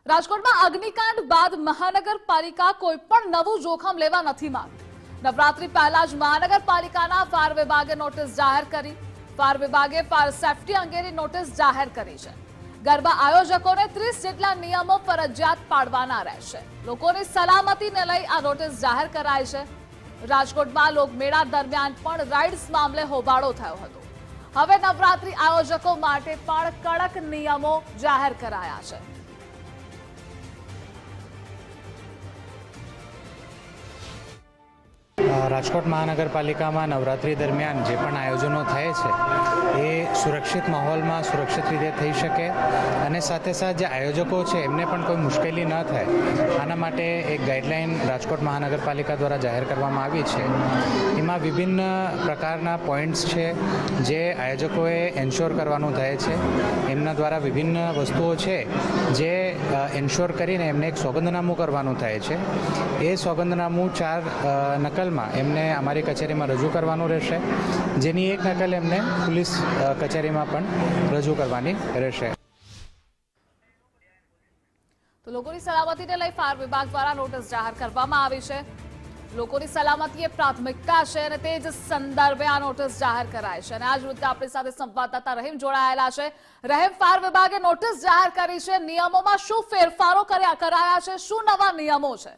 રાજકોટમાં અગ્નિકાંડ બાદ મહાનગરપાલિકા કોઈ પણ નવું જોખમ લેવા નથી માંગતી। નવરાત્રી પહેલા જ મહાનગરપાલિકાના ફાયર વિભાગે નોટિસ જાહેર કરી। ફાયર વિભાગે ફાયર સેફટી અંગેની નોટિસ જાહેર કરી છે। ગરબા આયોજકોને 30 જેટલા નિયમો ફરજિયાત પાડવાના રહેશે। લોકોની સલામતીને લઈ આ નોટિસ જાહેર કરાઈ છે। રાજકોટમાં લોકમેળા દરમિયાન પણ રાઇડ્સ મામલે હોબાળો થયો હતો। હવે નવરાત્રી આયોજકો માટે પણ કડક નિયમો જાહેર કરાયા છે। રાજકોટ મહાનગરપાલિકામાં નવરાત્રી દરમિયાન જે પણ આયોજનો થાય છે એ સુરક્ષિત માહોલમાં સુરક્ષિત રીતે થઈ શકે અને સાથે સાથે જે આયોજકો છે એમને પણ કોઈ મુશ્કેલી ન થાય આના માટે એક ગાઈડલાઇન રાજકોટ મહાનગરપાલિકા દ્વારા જાહેર કરવામાં આવી છે। એમાં વિભિન્ન પ્રકારના પોઈન્ટ્સ છે જે આયોજકોએ એન્શ્યોર કરવાનું થાય છે। એમના દ્વારા વિભિન્ન વસ્તુઓ છે જે એન્શ્યોર કરીને એમને એક સોગંદનામું કરવાનું થાય છે। એ સોગંદનામું 4 નકલમાં એમને અમારી કચેરીમાં રજૂ કરવાનું રહેશે, જેની એક નકલ એમને પોલીસ કચેરીમાં પણ રજૂ કરવાની રહેશે। તો લોકોની સલામતીને લઈ ફાયર વિભાગ દ્વારા નોટિસ જાહેર કરવામાં આવી છે। લોકોની સલામતી એ પ્રાથમિકતા છે અને તે જ સંદર્ભે આ નોટિસ જાહેર કરાય છે। અને આજ રીતે આપણી સાથે સંવાદદાતા રહીમ જોડાયેલા છે। રહીમ, ફાયર વિભાગે નોટિસ જાહેર કરી છે, નિયમોમાં શું ફેરફારો કરાયા છે, શું નવા નિયમો છે?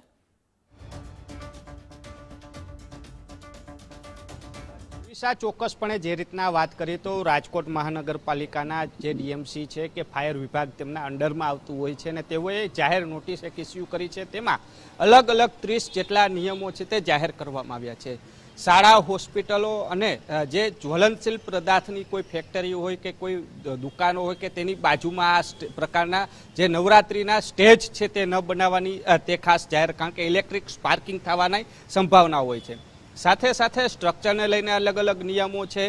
ચોક્કસપણે જે રીતના વાત કરીએ તો રાજકોટ મહાનગરપાલિકાના જે ડીએમસી છે કે ફાયર વિભાગ તેમના અંડરમાં આવતું હોય છે અને તેઓએ જાહેર નોટિસ એક ઇસ્યુ કરી છે। તેમાં અલગ અલગ 30 જેટલા નિયમો છે તે જાહેર કરવામાં આવ્યા છે। શાળા, હોસ્પિટલો અને જે જ્વલનશીલ પદાર્થની કોઈ ફેક્ટરી હોય કે કોઈ દુકાનો હોય કે તેની બાજુમાં આ પ્રકારના જે નવરાત્રિના સ્ટેજ છે તે ન બનાવવાની તે ખાસ જાહેર, કારણ કે ઇલેક્ટ્રિક સ્પાર્કિંગ થવાની સંભાવના હોય છે। સાથે સાથે સ્ટ્રક્ચરને લઈને અલગ અલગ નિયમો છે।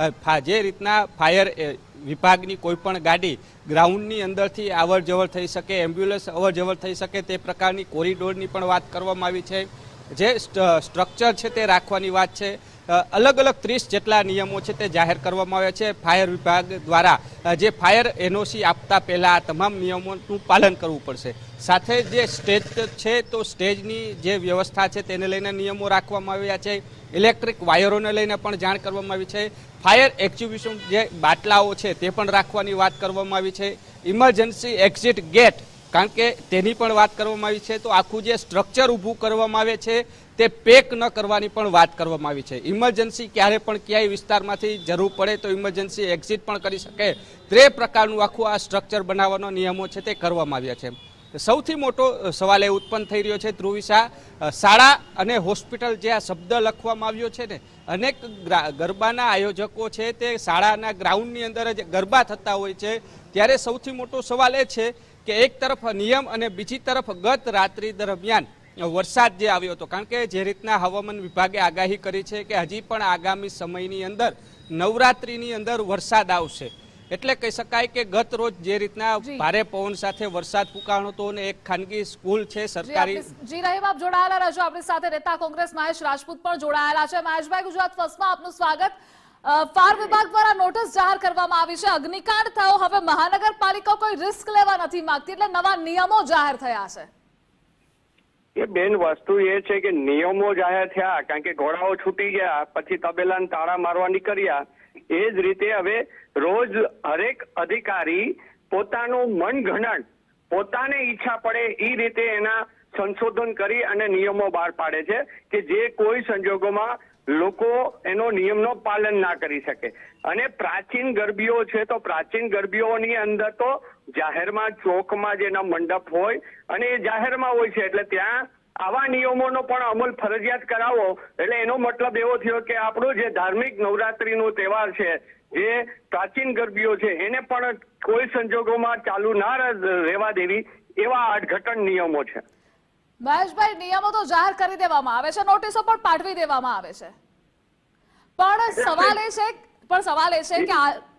જે રીતના ફાયર વિભાગની કોઈ પણ ગાડી ગ્રાઉન્ડની અંદરથી અવર જવર થઈ શકે, એમ્બ્યુલન્સ અવર જવર થઈ શકે તે પ્રકારની કોરિડોરની પણ વાત કરવામાં આવી છે। જે સ્ટ્રક્ચર છે તે રાખવાની વાત છે। અલગ અલગ 30 જેટલા નિયમો છે તે જાહેર કરવામાં આવ્યા છે। ફાયર વિભાગ દ્વારા જે ફાયર એનઓસી આપતા પહેલા આ તમામ નિયમોનું પાલન કરવું પડશે। સાથે જે સ્ટેજ છે તો સ્ટેજની જે વ્યવસ્થા છે તેને લઈને નિયમો રાખવામાં આવ્યા છે। ઇલેક્ટ્રિક વાયરોને લઈને પણ જાણ કરવામાં આવી છે। ફાયર એક્ઝિબિશન જે બાટલાઓ છે તે પણ રાખવાની વાત કરવામાં આવી છે। ઇમરજન્સી એક્ઝિટ ગેટ, કારણ કે તેની પણ વાત કરવામાં આવી છે। તો આખું જે સ્ટ્રક્ચર ઊભું કરવામાં આવે છે તે પેક ન કરવાની પણ વાત કરવામાં આવી છે। ઇમરજન્સી ક્યારે પણ ક્યાંય વિસ્તારમાંથી જરૂર પડે તો ઇમરજન્સી એક્ઝિટ પણ કરી શકે તે પ્રકારનું આખું આ સ્ટ્રક્ચર બનાવવાનો નિયમો છે તે કરવામાં આવ્યા છે। સૌથી મોટો સવાલ એ ઉત્પન્ન થઈ રહ્યો છે ધ્રુવિશા, શાળા અને હોસ્પિટલ જે આ શબ્દ લખવામાં આવ્યો છે ને, અનેક ગરબાના આયોજકો છે તે શાળાના ગ્રાઉન્ડની અંદર જ ગરબા થતા હોય છે। ત્યારે સૌથી મોટો સવાલ એ છે કે એક તરફ નિયમ અને બીજી તરફ ગત રાત્રિ દરમિયાન વરસાદ જે આવ્યો હતો, કારણ કે જે રીતના હવામાન વિભાગે આગાહી કરી છે કે હજી પણ આગામી સમયની અંદર નવરાત્રીની અંદર વરસાદ આવશે। એટલે કહી શકાય કે ગત રોજ જે રીતના ભારે પવન સાથે વરસાદ ફૂંકાણો હતો અને એક ખાનગી સ્કૂલ છે સરકારી। જી રહીમ, આપ જોડાયેલા રહેજો આપણી સાથે। નેતા કોંગ્રેસ મહેશ રાજપૂત પણ જોડાયેલા છે। મહેશભાઈ, ગુજરાત ફર્સ્ટમાં આપનું સ્વાગત। ફાયર વિભાગ દ્વારા નોટિસ જાહેર કરવામાં આવી છે, અગ્નિકાંડ થયો, હવે મહાનગરપાલિકા કોઈ રિસ્ક લેવા નથી માંગતી એટલે નવા નિયમો જાહેર થયા છે। એ બેન, વસ્તુ એ છે કે નિયમો જાહેર થયા કારણ કે ઘોડાઓ છૂટી ગયા, પછી તબેલાને તાળા મારવા નીકળ્યા। એ જ રીતે હવે રોજ હરેક અધિકારી પોતાનું મનગણન, પોતાને ઈચ્છા પડે એ રીતે એના સંશોધન કરી અને નિયમો બહાર પાડે છે કે જે કોઈ સંજોગોમાં લોકો એનો નિયમનો પાલન ના કરી શકે। અને પ્રાચીન ગરબીઓ છે તો પ્રાચીન ગરબીઓની અંદર તો જાહેરમાં ચોકમાં જેના મંડપ હોય અને એ જાહેરમાં હોય છે, એટલે ત્યાં આવા નિયમોનો પણ અમલ ફરજિયાત કરાવો। એટલે એનો મતલબ એવો થયો કે આપણું જે ધાર્મિક નવરાત્રીનો તહેવાર છે, જે પ્રાચીન ગરબીઓ છે, એને પણ કોઈ સંજોગોમાં ચાલુ ના રહેવા દેવી, એવા અર્થઘટન નિયમો છે। મહેશભાઈ, નિયમો તો જાહેર કરી દેવામાં આવે છે, નોટિસો પણ પાઠવી દેવામાં આવે છે, પણ સવાલ એ છે કે